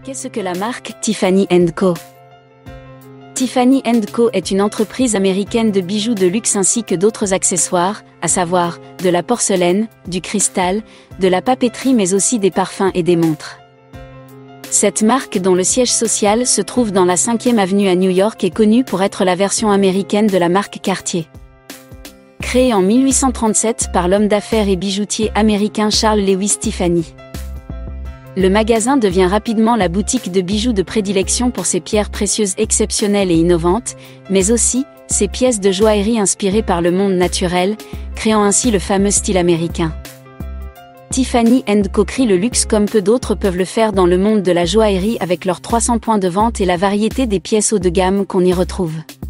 Qu'est-ce que la marque Tiffany & Co? Tiffany & Co est une entreprise américaine de bijoux de luxe ainsi que d'autres accessoires, à savoir, de la porcelaine, du cristal, de la papeterie mais aussi des parfums et des montres. Cette marque dont le siège social se trouve dans la 5e avenue à New York est connue pour être la version américaine de la marque Cartier. Créée en 1837 par l'homme d'affaires et bijoutier américain Charles Lewis Tiffany. Le magasin devient rapidement la boutique de bijoux de prédilection pour ses pierres précieuses exceptionnelles et innovantes, mais aussi, ses pièces de joaillerie inspirées par le monde naturel, créant ainsi le fameux style américain. Tiffany & Co crée le luxe comme peu d'autres peuvent le faire dans le monde de la joaillerie avec leurs 300 points de vente et la variété des pièces haut de gamme qu'on y retrouve.